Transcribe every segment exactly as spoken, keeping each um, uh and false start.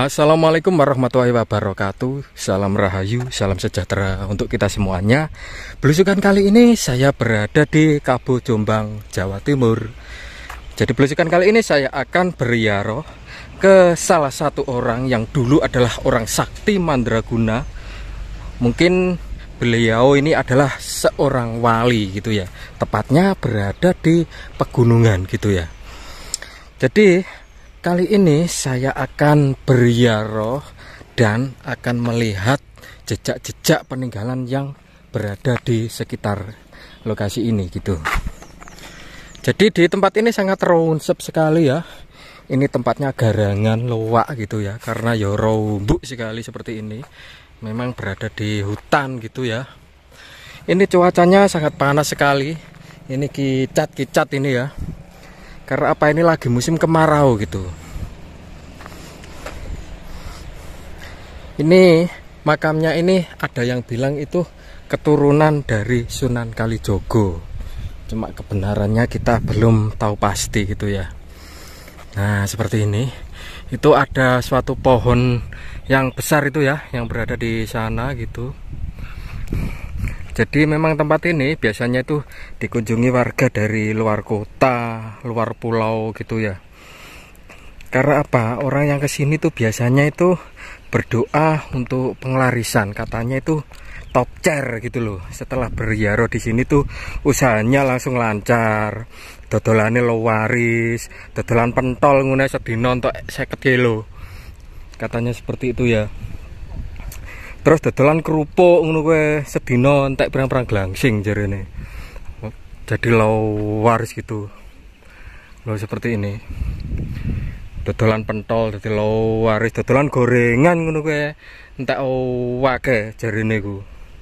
Assalamualaikum warahmatullahi wabarakatuh. Salam rahayu, salam sejahtera untuk kita semuanya. Belusukan kali ini saya berada di Kabo Jombang, Jawa Timur. Jadi belusukan kali ini saya akan beriaroh ke salah satu orang yang dulu adalah orang sakti mandraguna. Mungkin beliau ini adalah seorang wali gitu ya. Tepatnya berada di pegunungan gitu ya. Jadi kali ini saya akan beriaroh dan akan melihat jejak-jejak peninggalan yang berada di sekitar lokasi ini gitu. Jadi di tempat ini sangat raunsep sekali ya. Ini tempatnya garangan loak gitu ya, karena ya rombuk sekali seperti ini. Memang berada di hutan gitu ya. Ini cuacanya sangat panas sekali. Ini kicat-kicat ini ya. Karena apa, ini lagi musim kemarau gitu. Ini makamnya ini ada yang bilang itu keturunan dari Sunan Kalijogo. Cuma kebenarannya kita belum tahu pasti gitu ya. Nah seperti ini. Itu ada suatu pohon yang besar itu ya, yang berada di sana gitu. Jadi memang tempat ini biasanya itu dikunjungi warga dari luar kota, luar pulau gitu ya. Karena apa? Orang yang kesini tuh biasanya itu berdoa untuk penglarisan. Katanya itu top chair gitu loh. Setelah beriaroh di sini tuh usahanya langsung lancar. Dodolane lo waris, dodolan pentol ngune sedina entuk seket kilo. Katanya seperti itu ya. Terus dodolan kerupuk ngono kuwi sedina entek pirang-pirang glangsing jarene. Jadi lo waris gitu. Lo seperti ini. Dodolan pentol dadi lo waris, dodolan gorengan ngono kuwi entek wake jarene ku.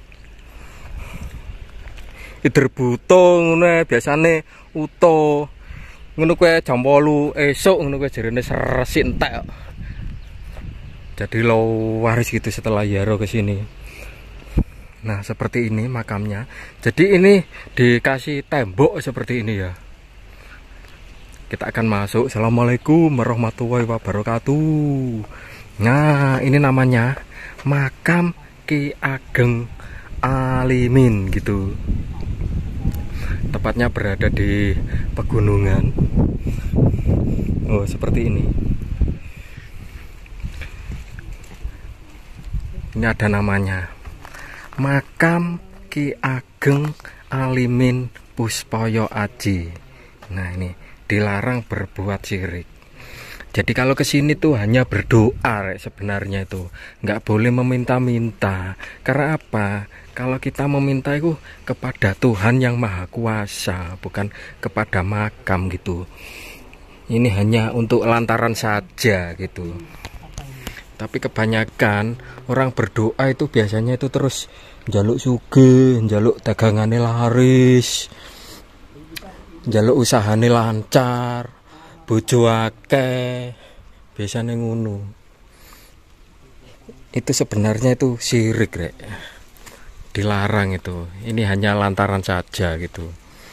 Ider buto ngono biasane uto. Ngono kuwi jam wolu esuk ngono kuwi jarene resik entek. Jadi lo waris gitu setelah yaro ke sini. Nah, seperti ini makamnya. Jadi ini dikasih tembok seperti ini ya. Kita akan masuk. Assalamualaikum warahmatullahi wabarakatuh. Nah, ini namanya makam Ki Ageng Alimin gitu. Tepatnya berada di pegunungan. Oh, seperti ini. Ini ada namanya makam Ki Ageng Alimin Puspoyo Aji. Nah ini dilarang berbuat syirik. Jadi kalau kesini tuh hanya berdoa sebenarnya itu, nggak boleh meminta-minta. Karena apa? Kalau kita meminta itu kepada Tuhan yang Maha Kuasa, bukan kepada makam gitu. Ini hanya untuk lantaran saja gitu. Tapi kebanyakan orang berdoa itu biasanya itu terus njaluk sugih, njaluk dagangane laris, njaluk usahane lancar, bojo akeh, biasanya ngono. Itu sebenarnya itu syirik rek. Dilarang itu. Ini hanya lantaran saja gitu.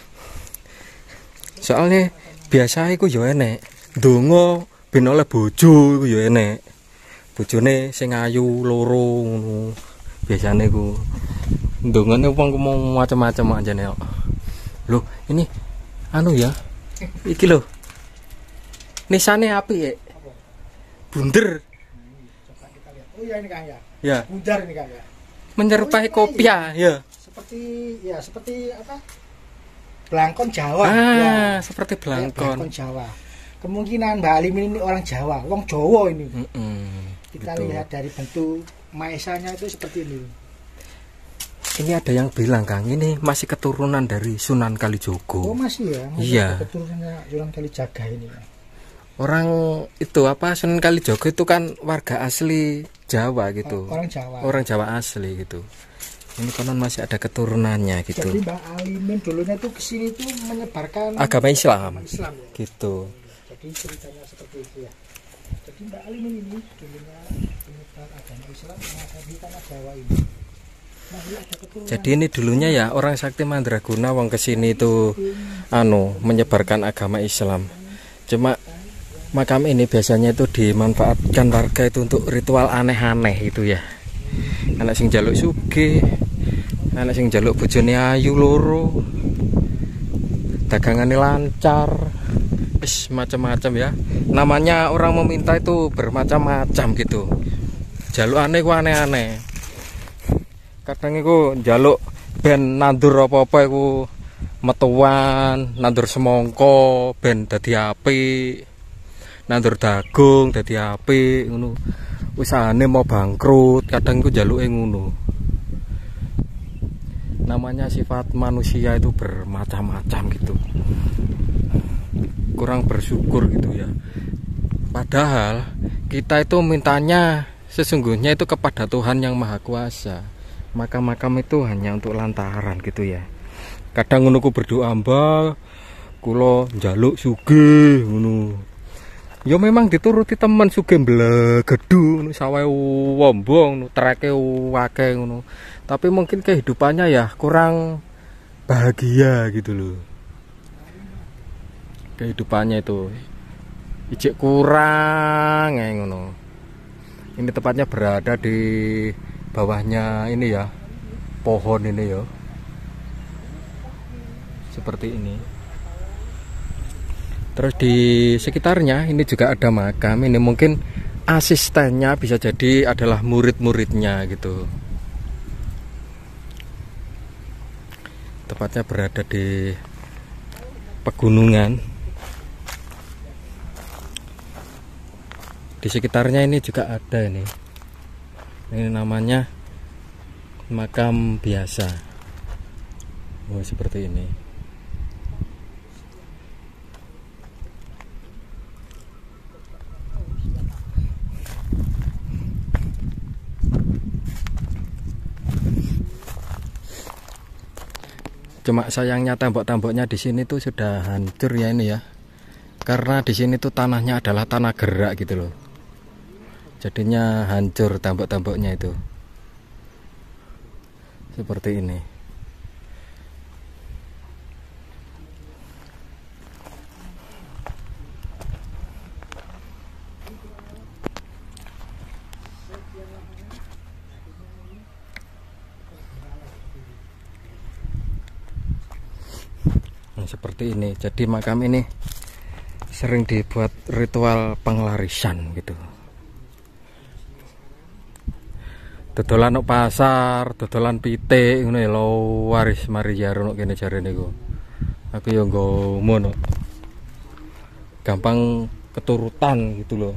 Soalnya biasa iku yo enek, ndonga ben oleh bojo iku yo enek. Bojone sing ayu loro ngono. Biasane ku ndongane wong mau macam-macam aja nek. Loh, ini anu ya. Iki lho. Nisane api ya. Bunder. Coba kita lihat. Oh ya ini Kang ya. Ya. Bundar ini Kang ya. Menyerupai oh, kopiah ya. Seperti ya seperti apa? Blangkon Jawa. Ah, ya. seperti blangkon. blangkon. Blangkon Jawa. Kemungkinan Mbak Alimin ini orang Jawa, wong Jawa ini. Mm -mm. Kita Betul. lihat dari bentuk maesanya itu seperti ini. Ini ada yang bilang Kang, ini masih keturunan dari Sunan Kalijogo. Oh masih ya? Masih iya. keturunannya Sunan Kalijaga ini. Orang itu apa Sunan Kalijogo itu kan warga asli Jawa gitu. Orang Jawa. Orang Jawa asli gitu. Ini konon masih ada keturunannya gitu. Jadi Mbak Alimin dulunya tuh kesini tuh menyebarkan agama Islam. Islam ya? Gitu. Jadi ceritanya seperti itu ya. Jadi Mbak Alimin ini dulunya penyebar agama Islam yang ada di tanah Jawa ini. Nah, ini ada keturunan. Jadi ini dulunya ya orang sakti mandraguna wong kesini itu anu menyebarkan agama Islam. Cuma makam ini biasanya itu dimanfaatkan warga itu untuk ritual aneh-aneh itu ya. Anak sing jaluk sugih, anak sing jaluk bojone ayu loro, dagangannya lancar, is macam-macam ya. Namanya orang meminta itu bermacam-macam gitu. Jaluk aneh ku aneh-aneh. Kadang iku jaluk ben nandur apa-apa iku metuan, nandur semongko ben dadi apik, nandur dagung dadi apik ngono. Usahane mau bangkrut, kadang iku jaluke ngono. Namanya sifat manusia itu bermacam-macam gitu. Kurang bersyukur gitu ya. Padahal kita itu mintanya sesungguhnya itu kepada Tuhan yang Maha Kuasa. Makam-makam itu hanya untuk lantaran gitu ya. Kadang ngono ku berdoa mbah kula njaluk sugih ngono. Ya memang dituruti temen sugih mblegedu ngono sawahe wombong treke akeh ngono. Tapi mungkin kehidupannya ya kurang bahagia gitu loh. Kehidupannya itu ijek kurang kayak ngono. Ini tepatnya berada di bawahnya ini ya, pohon ini ya. Seperti ini. Terus di sekitarnya ini juga ada makam. Ini mungkin asistennya bisa jadi adalah murid-muridnya gitu. Tepatnya berada di pegunungan. Di sekitarnya ini juga ada ini. Ini namanya makam biasa. Oh, seperti ini. Cuma sayangnya tembok-temboknya di sini tuh sudah hancur ya ini ya. Karena di sini tuh tanahnya adalah tanah gerak gitu loh. Jadinya hancur tembok-temboknya itu. Seperti ini. Nah, seperti ini. Jadi makam ini sering dibuat ritual penglarisan gitu. Dodolan nok pasar, dodolan pitik ngono lho waris mari jaro nok kene jarene niku. Aku yo nggo ngono. Gampang keturutan gitu loh.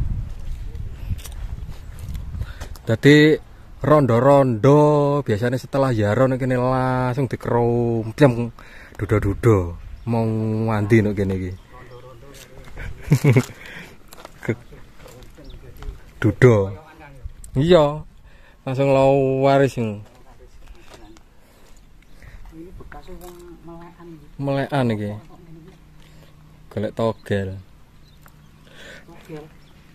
Jadi rondo-rondo biasanya setelah jaro nok kene langsung dikeromplem duda-duda mau mandi nok kene iki. Duda. Iya. Langsung lau waris ini. Ini bekas wong melekan iki. Melekan iki. Golek togel. Togel.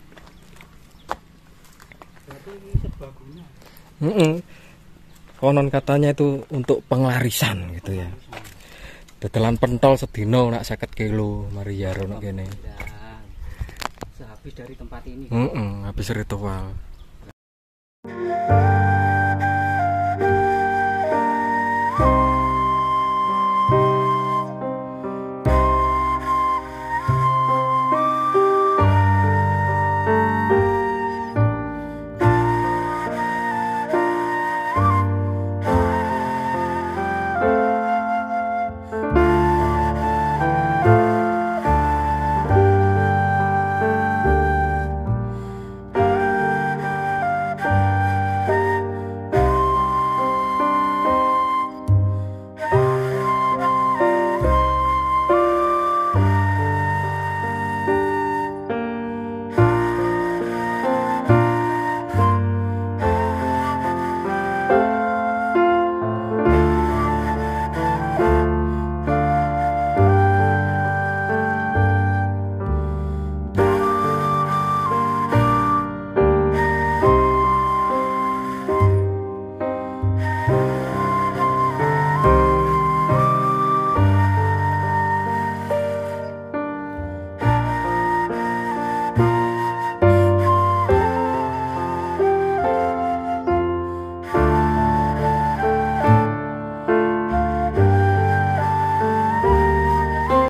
Berarti ini serbaguna. Heeh. Konon katanya itu untuk penglarisan gitu ya. Dodolan pentol sedino nak seket kilo mari jaro nak kene. Sehabis dari tempat ini. Heeh, habis ritual.